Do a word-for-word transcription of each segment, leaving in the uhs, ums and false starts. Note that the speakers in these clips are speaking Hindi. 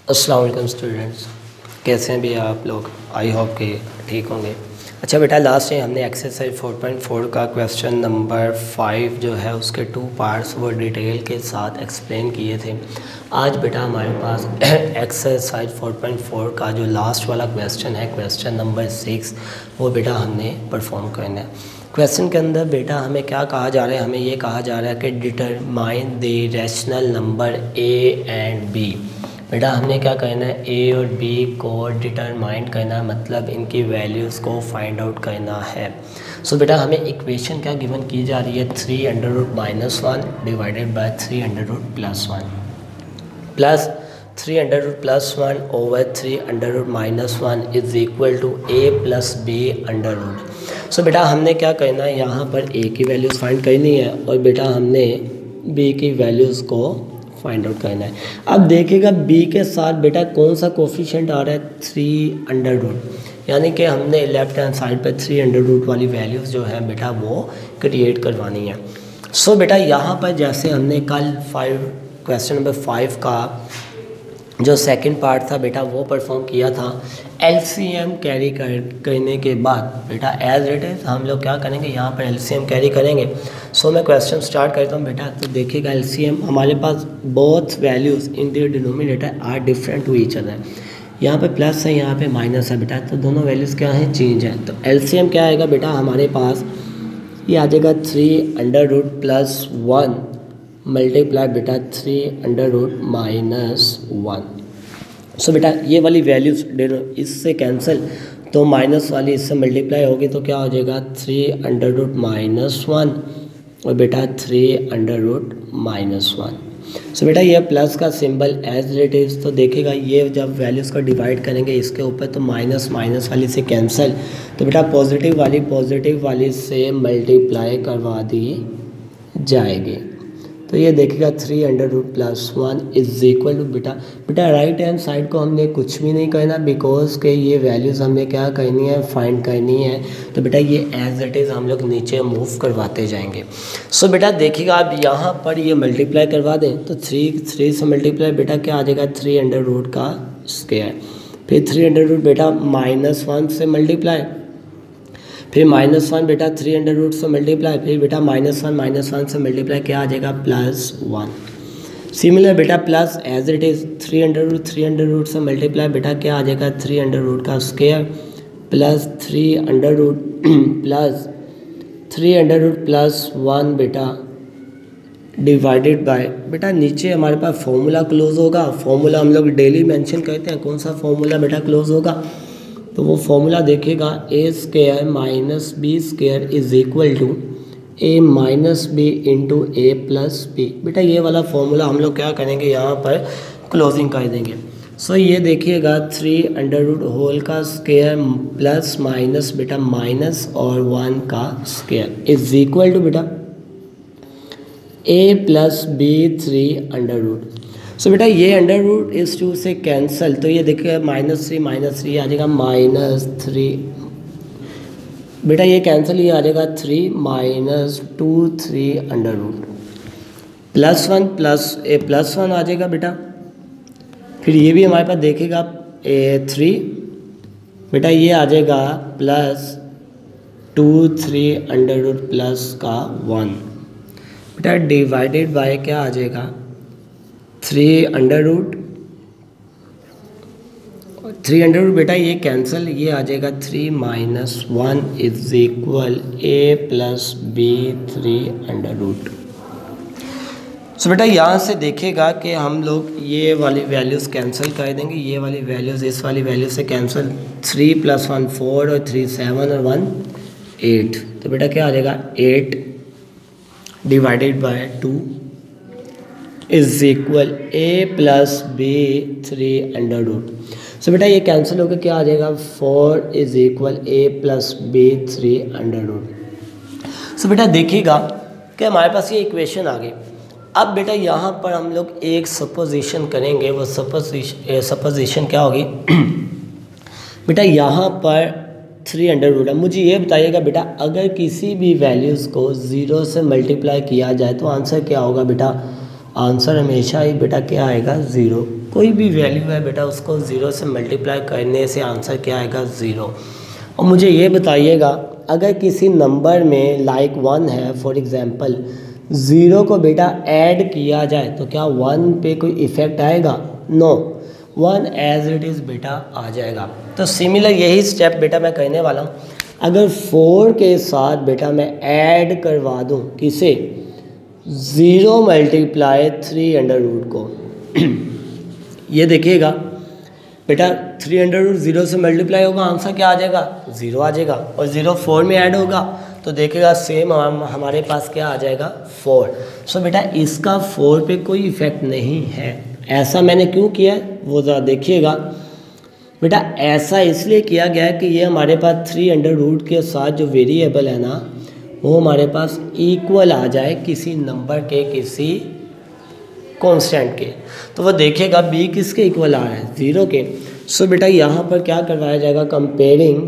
अस्सलाम वालेकुम स्टूडेंट्स, कैसे हैं भैया आप लोग। आई होप कि ठीक होंगे। अच्छा बेटा, लास्ट टाइम हमने एक्सरसाइज फोर पॉइंट फोर का क्वेश्चन नंबर फाइव जो है उसके टू पार्ट्स वो डिटेल के साथ एक्सप्लेन किए थे। आज बेटा हमारे पास एक्सरसाइज फोर पॉइंट फोर का जो लास्ट वाला क्वेश्चन है, क्वेश्चन नंबर सिक्स, वो बेटा हमने परफॉर्म करना है। क्वेश्चन के अंदर बेटा हमें क्या कहा जा रहा है, हमें ये कहा जा रहा है कि determine the rational number a and b. बेटा हमने क्या करना है, ए और बी को डिटरमाइन करना है, मतलब इनकी वैल्यूज़ को फाइंड आउट करना है। सो so, बेटा हमें इक्वेशन क्या गिवन की जा रही है, three under root minus one divided by three under root plus one plus three under root plus one over three under root minus one is equal to a plus b under root. So बेटा हमने क्या करना है, यहाँ पर ए की वैल्यूज़ फाइंड करनी है और बेटा हमने बी की वैल्यूज़ को फाइंड आउट करना है। अब देखिएगा बी के साथ बेटा कौन सा कोफिशिएंट आ रहा है, थ्री अंडर रूट, यानी कि हमने लेफ्ट हैंड साइड पर थ्री अंडर रूट वाली वैल्यूज़ जो है बेटा वो क्रिएट करवानी है। सो so, बेटा यहाँ पर जैसे हमने कल फाइव क्वेश्चन नंबर फाइव का जो सेकंड पार्ट था बेटा वो परफॉर्म किया था। एलसीएम कैरी कर करने के बाद बेटा एज इट इज़ हम लोग क्या करेंगे, यहाँ पर एलसीएम कैरी करेंगे। सो so, मैं क्वेश्चन स्टार्ट करता हूँ बेटा। तो देखिएगा एलसीएम हमारे पास both values in the denominator are different to each other. यहाँ पे प्लस है, यहाँ पे माइनस है बेटा, तो दोनों वैल्यूज़ क्या हैं, चेंज है। तो एलसीएम क्या आएगा बेटा हमारे पास, ये आ जाएगा three under root plus one multiply बेटा three under root minus one. So बेटा ये वाली वैल्यूज इससे कैंसिल, तो माइनस वाली इससे मल्टीप्लाई होगी तो क्या हो जाएगा, three under root minus one और बेटा three under root minus one. So बेटा ये प्लस का सिंबल एज इट इज़, तो देखेगा ये जब वैल्यूज़ को डिवाइड करेंगे इसके ऊपर तो माइनस माइनस वाली से कैंसिल, तो बेटा पॉजिटिव वाली पॉजिटिव वाली से मल्टीप्लाई करवा दी जाएगी। तो ये देखिएगा three under root plus one is equal to बेटा बेटा राइट हैंड साइड को हमने कुछ भी नहीं करना, बिकॉज के ये वैल्यूज़ हमने क्या करनी है, फाइंड करनी है। तो बेटा ये एज इट इज़ हम लोग नीचे मूव करवाते जाएंगे। सो so, बेटा देखिएगा आप यहाँ पर ये मल्टीप्लाई करवा दें तो थ्री थ्री से मल्टीप्लाई बेटा क्या आ जाएगा, थ्री अंडर रूट का स्क्वायर, फिर थ्री अंडर रूट बेटा माइनस वन से मल्टीप्लाई, फिर माइनस वन बेटा थ्री अंडर रूट से मल्टीप्लाई, फिर बेटा माइनस वन माइनस वन से मल्टीप्लाई क्या आ जाएगा, प्लस वन। सिमिलर बेटा plus as it is three under root three under root से मल्टीप्लाई बेटा क्या आ जाएगा, थ्री अंडर रूट का square plus three under root plus three under root plus one बेटा डिवाइडेड बाय बेटा नीचे हमारे पास फॉर्मूला क्लोज होगा। फॉर्मूला हम लोग डेली मेंशन करते हैं, कौन सा फॉर्मूला बेटा क्लोज होगा, तो वो फॉर्मूला देखिएगा a square minus b square is equal to a minus b into a plus b. बेटा ये वाला फॉर्मूला हम लोग क्या करेंगे, यहाँ पर क्लोजिंग कर देंगे। सो so, ये देखिएगा थ्री अंडर रूट होल का स्क्वायर प्लस माइनस बेटा माइनस और वन का स्क्वायर इज इक्वल टू बेटा a plus b three under root. So बेटा ये अंडर रूट इस टू से कैंसिल, तो ये देखिए माइनस थ्री माइनस थ्री आ जाएगा माइनस थ्री, बेटा ये कैंसिल, ये आ जाएगा three minus two three under root plus one plus a plus one आ जाएगा बेटा। फिर ये भी हमारे पास देखेगा ए थ्री, बेटा ये आ जाएगा plus two three under root plus का वन, बेटा डिवाइडेड बाय क्या आ जाएगा, three under root three under root बेटा ये कैंसिल, ये आ जाएगा three minus one is equal a plus b three under root. So बेटा यहाँ से देखेगा कि हम लोग ये वाली वैल्यूज़ कैंसिल कर देंगे, ये वाली वैल्यूज़ इस वाली वैल्यू से cancel, three plus one four और थ्री सेवन और वन एट, तो बेटा क्या आ जाएगा eight divided by two is equal a plus b three under root. So बेटा ये कैंसिल होकर क्या आ जाएगा, four is equal a plus b three under root. So बेटा देखिएगा कि हमारे पास ये इक्वेशन आ गई। अब बेटा यहाँ पर हम लोग एक सपोजिशन करेंगे, वो सपोजिशन सपोजिशन क्या होगी बेटा, यहाँ पर थ्री अंडर रूट है। मुझे ये बताइएगा बेटा अगर किसी भी वैल्यूज़ को ज़ीरो से मल्टीप्लाई किया जाए तो आंसर क्या होगा बेटा, आंसर हमेशा ही बेटा क्या आएगा, ज़ीरो कोई भी वैल्यू है बेटा उसको ज़ीरो से मल्टीप्लाई करने से आंसर क्या आएगा, ज़ीरो। और मुझे ये बताइएगा अगर किसी नंबर में लाइक वन है फॉर एग्जांपल, ज़ीरो को बेटा ऐड किया जाए तो क्या वन पे कोई इफ़ेक्ट आएगा, no, one as it is बेटा आ जाएगा। तो सिमिलर यही स्टेप बेटा मैं कहने वाला हूँ। अगर फोर के साथ बेटा मैं ऐड करवा दूँ किसे, zero multiply three under root को ये देखिएगा बेटा थ्री अंडर रूट ज़ीरो से मल्टीप्लाई होगा, आंसर क्या आ जाएगा, ज़ीरो आ जाएगा। और ज़ीरो फोर में ऐड होगा तो देखेगा सेम हम हमारे पास क्या आ जाएगा, फोर। सो बेटा इसका फोर पे कोई इफ़ेक्ट नहीं है। ऐसा मैंने क्यों किया है वो ज़रा देखिएगा बेटा। ऐसा इसलिए किया गया है कि ये हमारे पास थ्री अंडर रूट के साथ जो वेरिएबल है ना वो हमारे पास इक्वल आ जाए किसी नंबर के, किसी कांस्टेंट के। तो वो देखिएगा बी किसके इक्वल आ रहा है, ज़ीरो के। सो बेटा यहाँ पर क्या करवाया जाएगा, कंपेयरिंग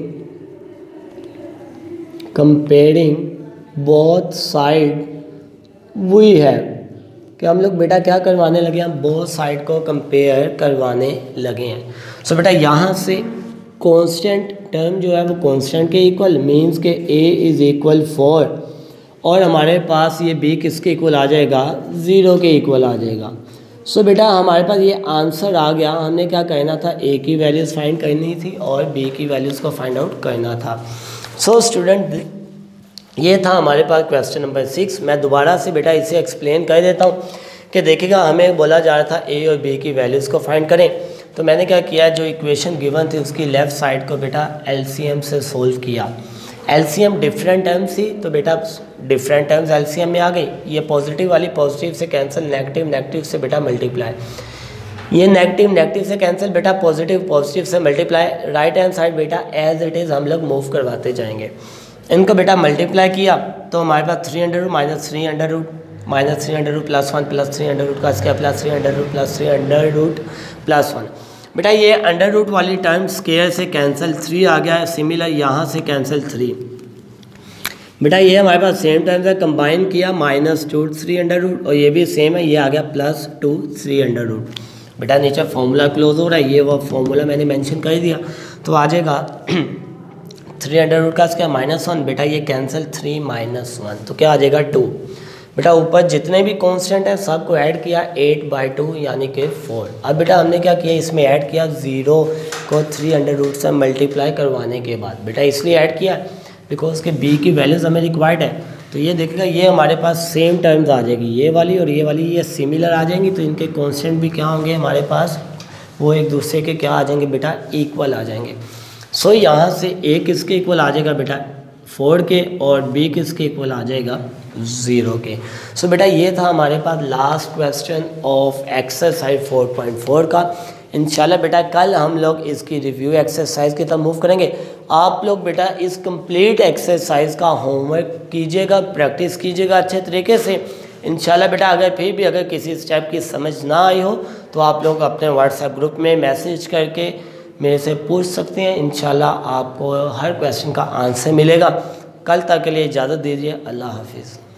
कंपेयरिंग बोथ साइड वही है कि हम लोग बेटा क्या करवाने लगे हैं, बोथ साइड को कंपेयर करवाने लगे हैं। सो बेटा यहाँ से कांस्टेंट टर्म जो है वो कांस्टेंट के इक्वल मींस के a इज़ इक्वल फोर और हमारे पास ये b किसके इक्वल आ जाएगा, ज़ीरो के इक्वल आ जाएगा। सो so, बेटा हमारे पास ये आंसर आ गया। हमने क्या कहना था, a की वैल्यूज़ फाइंड करनी थी और b की वैल्यूज़ को फाइंड आउट करना था। सो so, स्टूडेंट ये था हमारे पास क्वेश्चन नंबर सिक्स। मैं दोबारा से बेटा इसे एक्सप्लेन कर देता हूँ कि देखिएगा हमें बोला जा रहा था a और b की वैल्यूज़ को फाइंड करें। तो मैंने क्या किया, जो इक्वेशन गिवन थी उसकी लेफ़्ट साइड को बेटा एलसीएम से सोल्व किया। एलसीएम डिफरेंट टर्म्स थी तो बेटा डिफरेंट टर्म्स एलसीएम में आ गई। ये पॉजिटिव वाली पॉजिटिव से कैंसिल, नेगेटिव नेगेटिव से बेटा मल्टीप्लाई, ये नेगेटिव नेगेटिव से कैंसिल बेटा, पॉजिटिव पॉजिटिव से मल्टीप्लाई। राइट हैंड साइड बेटा एज इट इज़ हम लोग मूव करवाते जाएंगे। इनको बेटा मल्टीप्लाई किया तो हमारे पास three under root minus three under root minus three under root plus one plus three under root का square plus three under root plus three under root plus one. बेटा ये अंडर रूट वाली टर्म स्क्वायर से कैंसिल, थ्री आ गया है, सिमिलर यहाँ से कैंसिल थ्री। बेटा ये हमारे पास सेम टर्म्स है, कंबाइन किया minus two three under root और ये भी सेम है, ये आ गया plus two three under root. बेटा नीचे फॉर्मूला क्लोज हो रहा है, ये वो फॉर्मूला मैंने मेंशन कर दिया तो आ जाएगा थ्री अंडर रूट का स्क्वायर माइनस वन। बेटा ये कैंसिल थ्री माइनस वन तो क्या आ जाएगा टू। बेटा ऊपर जितने भी कांस्टेंट हैं सबको ऐड किया, एट बाई टू यानी कि फोर। अब बेटा हमने क्या किया, इसमें ऐड किया ज़ीरो को थ्री अंडर रूट से मल्टीप्लाई करवाने के बाद। बेटा इसलिए ऐड किया बिकॉज के b की वैल्यूज़ हमें रिक्वायर्ड है। तो ये देखिएगा ये हमारे पास सेम टर्म्स आ जाएगी, ये वाली और ये वाली ये सिमिलर आ जाएंगी तो इनके कांस्टेंट भी क्या होंगे हमारे पास, वो एक दूसरे के क्या आ जाएंगे बेटा, इक्वल आ जाएंगे। सो so, यहाँ से a किसके इक्वल आ जाएगा बेटा, फोर के, और b किसके इक्वल आ जाएगा, ज़ीरो के। सो so, बेटा ये था हमारे पास last question of exercise four point four का। इंशाल्लाह बेटा कल हम लोग इसकी रिव्यू एक्सरसाइज की तरफ मूव करेंगे। आप लोग बेटा इस कंप्लीट एक्सरसाइज का होमवर्क कीजिएगा, प्रैक्टिस कीजिएगा अच्छे तरीके से। इंशाल्लाह बेटा अगर फिर भी अगर किसी स्टेप की समझ ना आई हो तो आप लोग अपने व्हाट्सएप ग्रुप में मैसेज करके मेरे से पूछ सकते हैं। इंशाल्लाह आपको हर क्वेश्चन का आंसर मिलेगा। कल तक के लिए इजाज़त दीजिए। अल्लाह हाफिज़।